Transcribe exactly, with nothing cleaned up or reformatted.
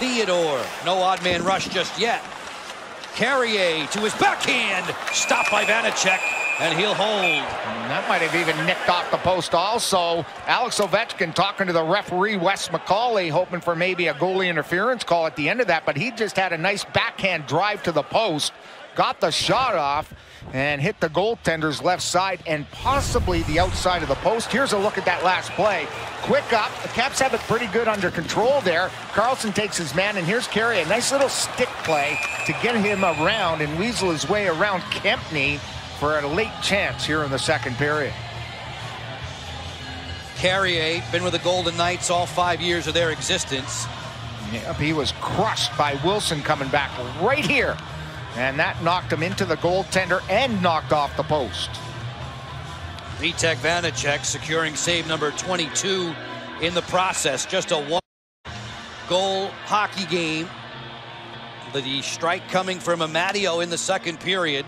Theodore. No odd man rush just yet. Carrier to his backhand. Stopped by Vanacek, and he'll hold. And that might have even nicked off the post also. Alex Ovechkin talking to the referee, Wes McCauley, hoping for maybe a goalie interference call at the end of that, but he just had a nice backhand drive to the post, got the shot off, and hit the goaltender's left side and possibly the outside of the post. Here's a look at that last play. Quick up. The Caps have it pretty good under control there. Carlson takes his man, and here's Carey. A nice little stick play to get him around and weasel his way around Kempney for a late chance here in the second period. Carrier, been with the Golden Knights all five years of their existence. Yep, he was crushed by Wilson coming back right here. And that knocked him into the goaltender and knocked off the post. Vitek Vanacek securing save number twenty-two in the process. Just a one-goal hockey game. The strike coming from Amadio in the second period.